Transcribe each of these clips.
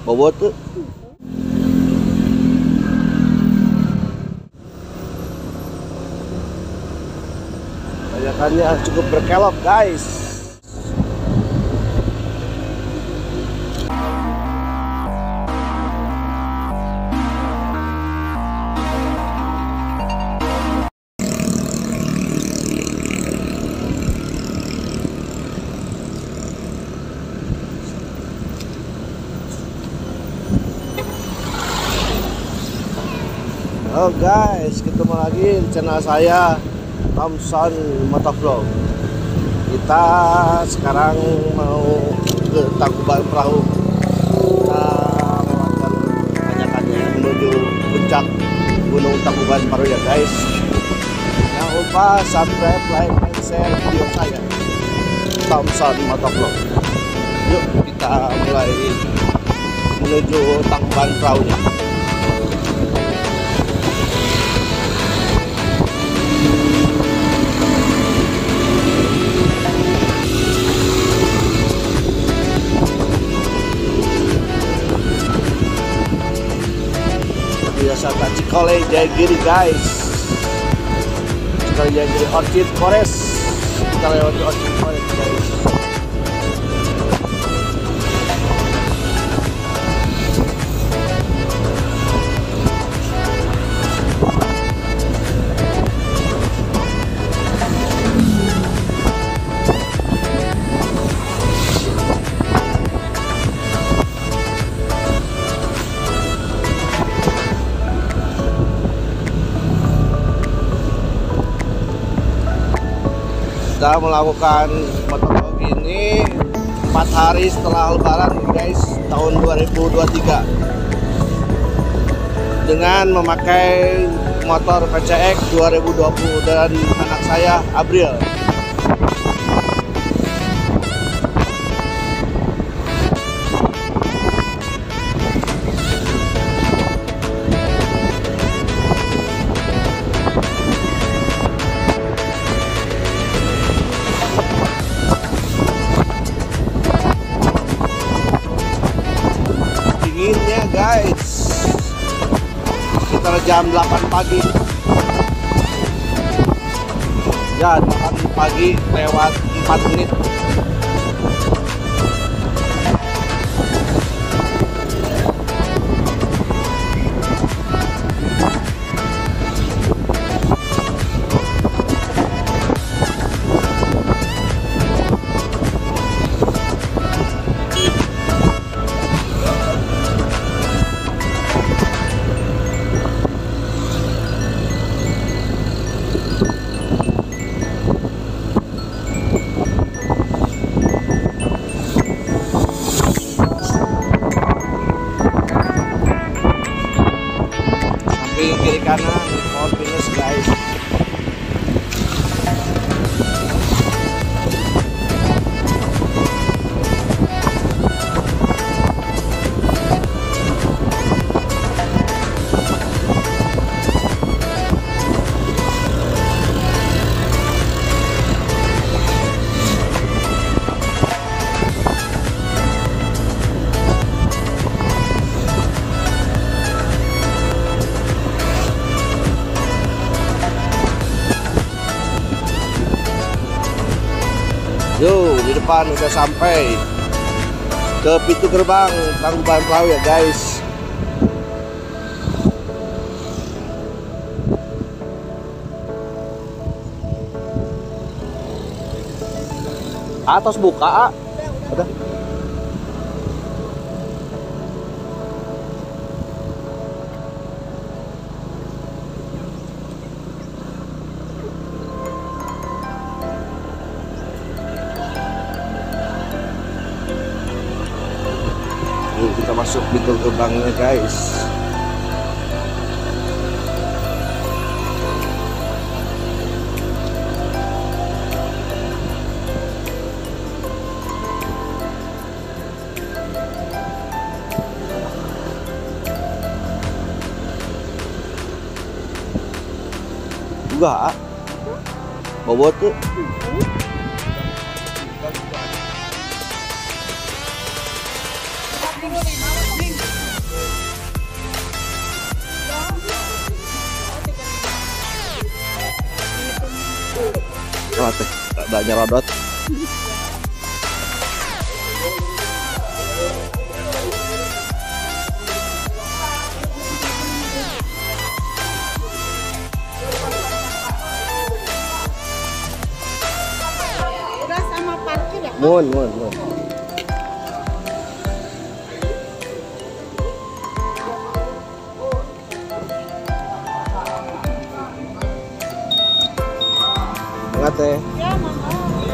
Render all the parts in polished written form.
bobot tuh. Tanjakannya cukup berkelok guys. Halo guys, ketemu lagi di channel saya Thompson Motovlog. Kita sekarang mau ke Tangkuban Perahu. Kita lewatkan tanjakannya menuju puncak Gunung Tangkuban Perahu ya guys. Jangan lupa subscribe, like, and share video saya Thompson Motovlog. Yuk kita mulai menuju Tangkuban Perahunya. Wisata Cikole Jayagiri guys. Cikole Jayagiri Orchid Forest. Kita lewati Orchid Forest guys. Kita melakukan motovlog ini 4 hari setelah lebaran guys, tahun 2023 dengan memakai motor PCX 2020 dan anak saya April. Dinginnya guys, sekitar jam 8 pagi ya, 8 pagi lewat 4 menit. Kiri kanan all finish guys. Yo, di depan udah sampai ke pintu gerbang Tangkuban Perahu ya guys. Atas buka, udah. Kita masuk pintu gerbangnya guys. Enggak, bobot tuh. kumaha teh? Ada nyerodot. Udah sama parkir ya? Mun. Enggak teh. Ya, Mama.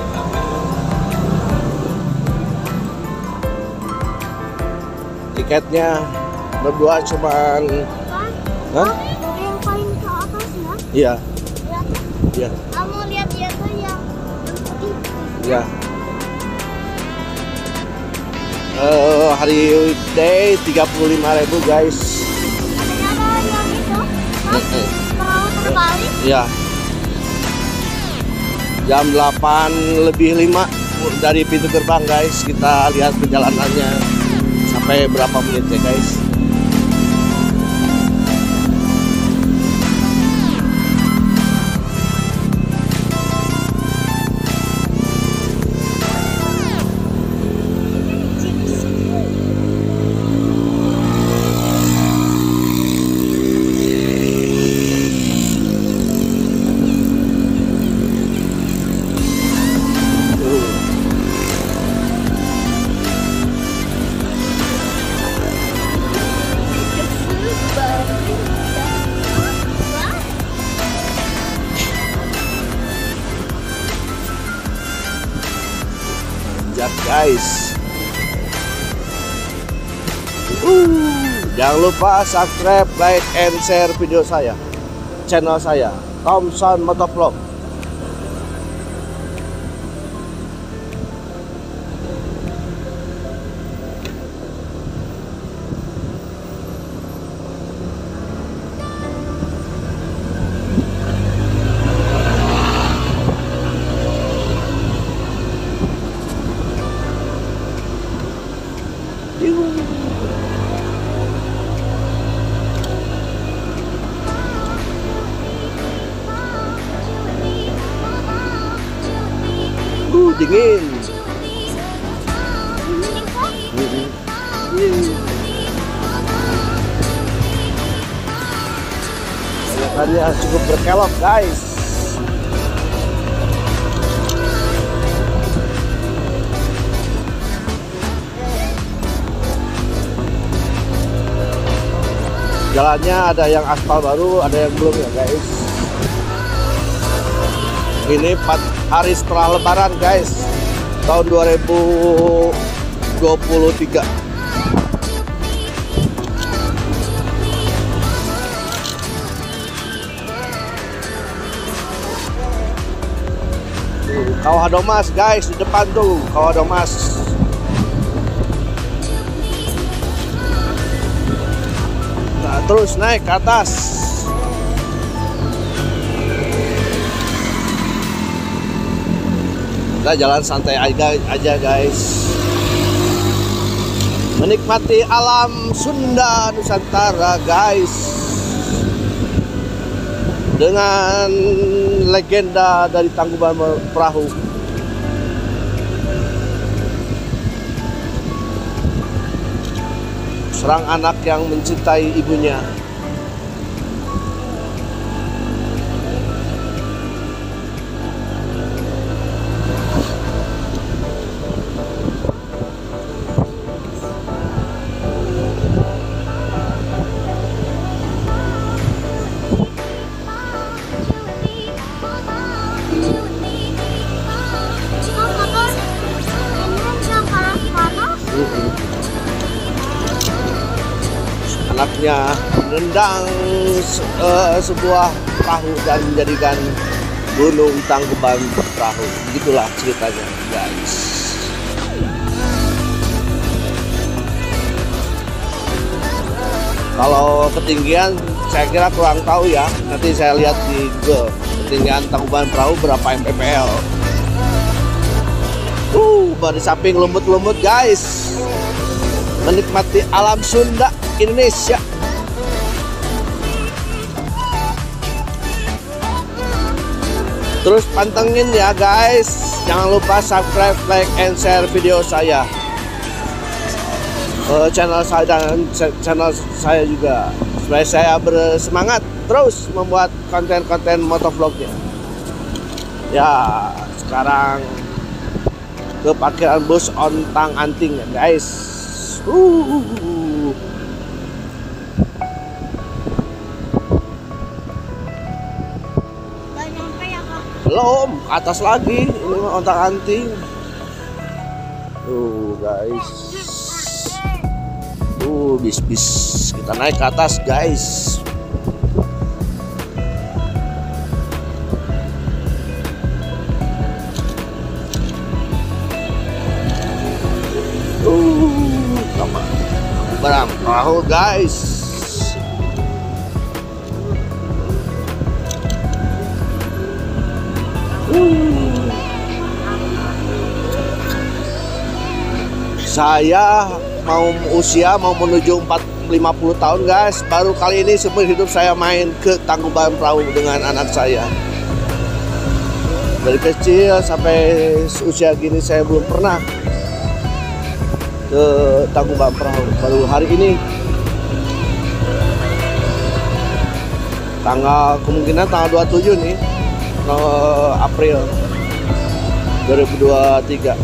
Tiketnya berdua cuman Hah? Yang paling ke atas ya? Iya, Lihat. iya, Kamu lihat dia tuh yang putih. iya. Hari weekday 35.000 guys. Ada yang itu, perahu terbalik. Iya. Jam 8:05 dari pintu gerbang guys. Kita lihat perjalanannya sampai berapa menit ya guys. Guys, jangan lupa subscribe, like, and share video saya, channel saya, Thompson Motovlog. Dingin. Kelihatannya cukup berkelok guys. Jalannya ada yang aspal baru, ada yang belum ya guys. Ini 4 hari setelah lebaran guys, tahun 2023. Kawah Domas guys, di depan tuh Kawah Domas. Nah, terus naik ke atas. Kita jalan santai aja guys, menikmati alam Sunda Nusantara guys, dengan legenda dari Tangkuban Perahu. Seorang anak yang mencintai ibunya. Anaknya menendang sebuah perahu dan menjadikan Gunung Tangkuban Perahu. Begitulah ceritanya guys. Kalau ketinggian saya kira kurang tahu ya, nanti saya lihat di Google ketinggian Tangkuban Perahu berapa mppl. Di samping lumut-lumut guys, menikmati alam Sunda Indonesia. Terus pantengin ya guys. Jangan lupa subscribe, like, and share video saya. Channel saya dan channel saya juga, supaya saya bersemangat terus membuat konten-konten motovlognya. Ya, sekarang ke parkiran bus Ontang Anting ya guys. Nggak nyampe ya kak? Belum, ke atas lagi. Ini mah Ontang Anting. Tuh guys. Bis kita naik ke atas guys. Barang perahu guys. Saya mau menuju 50 tahun guys. Baru kali ini seumur hidup saya main ke Tangkuban Perahu dengan anak saya. Dari kecil sampai usia gini saya belum pernah ke Tangkuban Perahu. Baru hari ini, kemungkinan tanggal 27 nih, April 2023.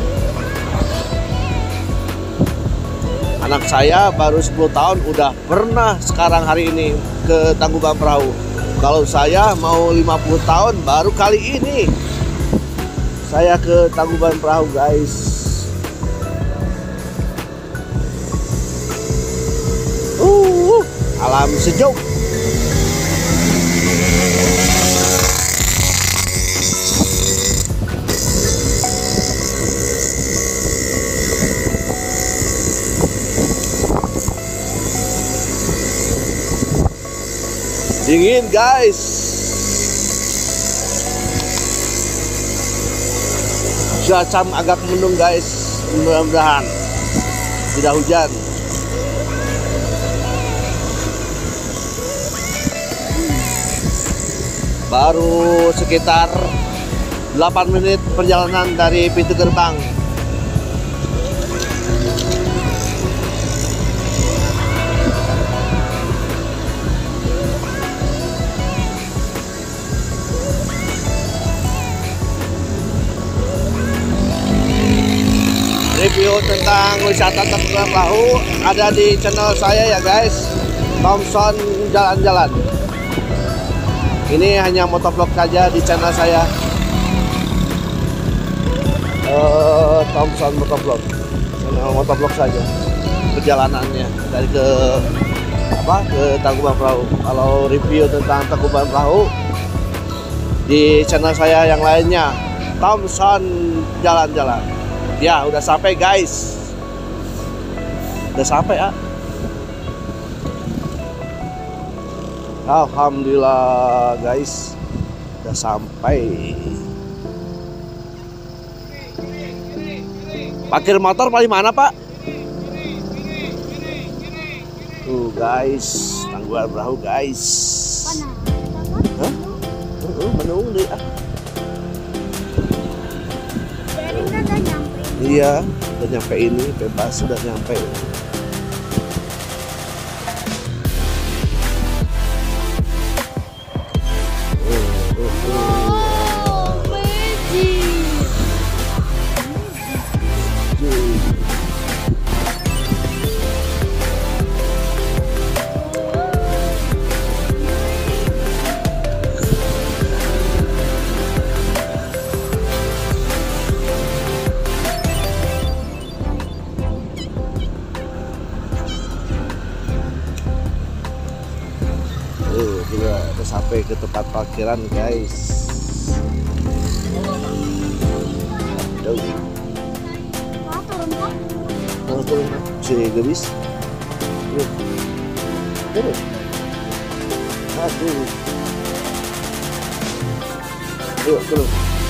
Anak saya baru 10 tahun udah pernah sekarang hari ini ke Tangkuban Perahu. Kalau saya mau 50 tahun baru kali ini saya ke Tangkuban Perahu guys. Alam sejuk. Dingin guys. Cuaca agak mendung guys. Mudah-mudahan tidak hujan. Baru sekitar 8 menit perjalanan dari pintu gerbang. Review tentang wisata Tangkuban Perahu ada di channel saya ya guys, Thompson Jalan-Jalan. Ini hanya motovlog saja di channel saya, Thompson Motovlog, channel motovlog saja perjalanannya dari ke Tangkuban Perahu. Kalau review tentang Tangkuban Perahu di channel saya yang lainnya, Thompson Jalan-Jalan. Ya, udah sampai guys. Udah sampai ya. Alhamdulillah guys. Udah sampai. Parkir motor paling mana, Pak? Tuh guys, Tangkuban Perahu guys. Mana? Hah? Menung deh ah. Jadi kita udah nyampe. Iya, udah nyampe ini, bebas udah nyampe. Oh, magic. Udah sampai ke tempat parkiran guys. Jauh. Wah, turun kok. Turun sini gebis. Turun. Aduh. Yuk turun.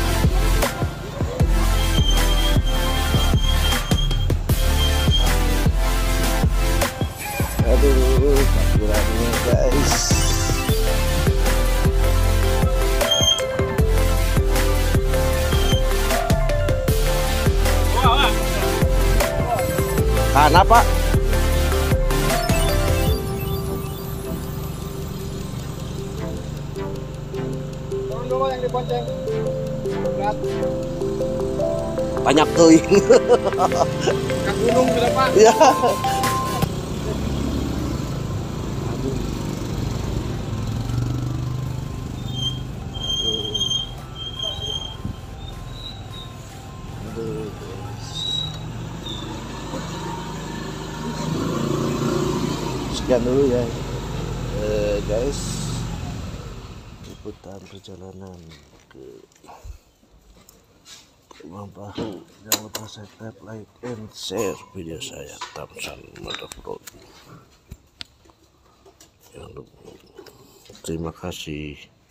Aduh, parkirannya guys. Mana Pak? Turun dulu yang dibonceng. Berat. Banyak tuh. Ke gunung sudah Pak. Ya. Aduh, guys. Sekian dulu ya, guys, liputan perjalanan ke Pulau Bahu. Jangan lupa subscribe, like, and share video saya, Tamsan Motovlog. Jangan lupa. Terima kasih.